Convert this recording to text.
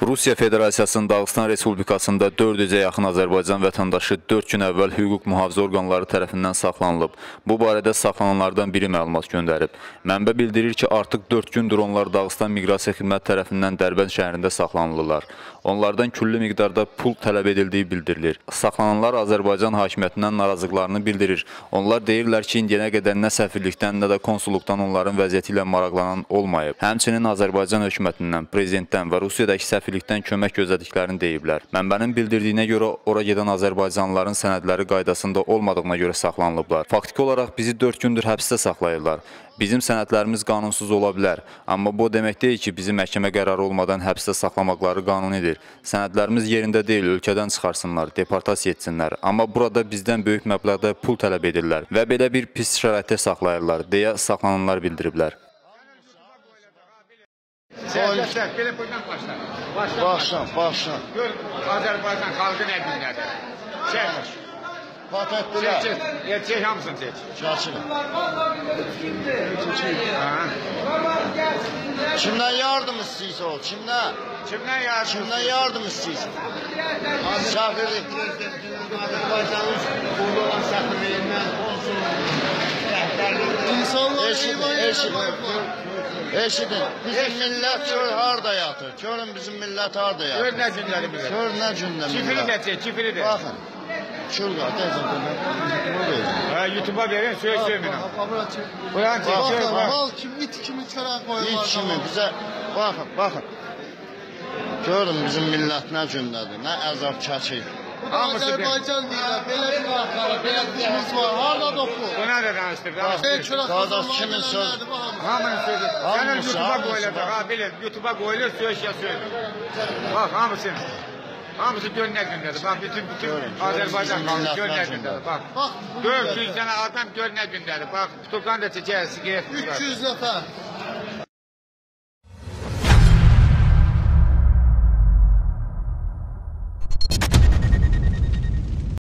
Rusiya Federasiyasının Dağıstan Respublikasında 400-ə yaxın Azərbaycan vətəndaşı 4 gün əvvəl hüquq mühafizə orqanları tərəfindən saxlanılıb. Bu barədə saxlananlardan biri məlumat göndərib. Mənbə bildirir ki, artıq 4 gündür onlar Dağıstan Miqrasiya Xidmət tərəfindən Dərbənd şəhərində saxlanılırlar. Onlardan külli miqdarda pul tələb edildiyi bildirilir. Saxlananlar Azərbaycan hakimiyyətindən narazılıqlarını bildirir. Onlar deyirlər ki, indiyənə qədər nə səfirlikdən, nə də konsulluqdan onların vəziyyəti ilə maraqlanan olmayıb. Həmçinin Azərbaycan hökumətindən, prezidentdən və Rusiyadakı səfirlikdən kömək gözlədiklərini deyiblər. Mənbənin bildirdiyinə görə ora gedən Azərbaycanlıların sənədləri qaydasında olmadığına görə saxlanılıblar. Faktiki olaraq bizi 4 gündür həbsdə saxlayırlar. Bizim sənədlərimiz qanunsuz ola bilər, amma bu demək deyil ki, bizi məhkəmə qərarı olmadan həbsdə saxlamaqları qanunidir. Sənədlərimiz yerində deyil, ölkədən çıxarsınlar, deportasiya etsinlər. Amma burada bizdən böyük məbləğdə pul tələb edirlər və belə bir pis şəraitdə saxlayırlar, deyə saxlananlar bildiriblər. Belə buradan başla. Başla. Gör, Azərbaycan xalqı nə günlədir? Çək. Patətdilər. Çək hamısını çək. Çəkilin. Kimdən yardım istəyirsə o? Kimdən yardım istəyirsə? Səfirlik prezidentinin Azərbaycanın burada olan səfirliyindən, konsulluğun eşidin, bizim millət gör harada yatır, görün bizim millət harada yatır. Gör nə günləri millət. Gör nə gündə millət. Çifiri də çək, çifiri də. Baxın, şurada, YouTube'a verin, söyləyin. Buran çək, Mal kimi, it kimi çörək qoyurlar. İt kimi bizə, baxın. Görün bizim millət nə gündədir, nə əzab çəkir. Azərbaycan deyirlər, belə bir vaxtları, belə dilimiz var, harada doku? Bu nə də danışdır? Qardaş kimin söz? Hamının sözü. Sənin YouTube'a qoyulacaq, ha, bilin, YouTube'a qoyulur, söyləşə söylür. Bax, hamısı gör nə gündədir, bax, bütün Azərbaycan xalqı gör nə gündədir, bax. 400 dənə adam gör nə gündədir, bax, tutuqdan da çəkər, siqaret. 300 nəfər.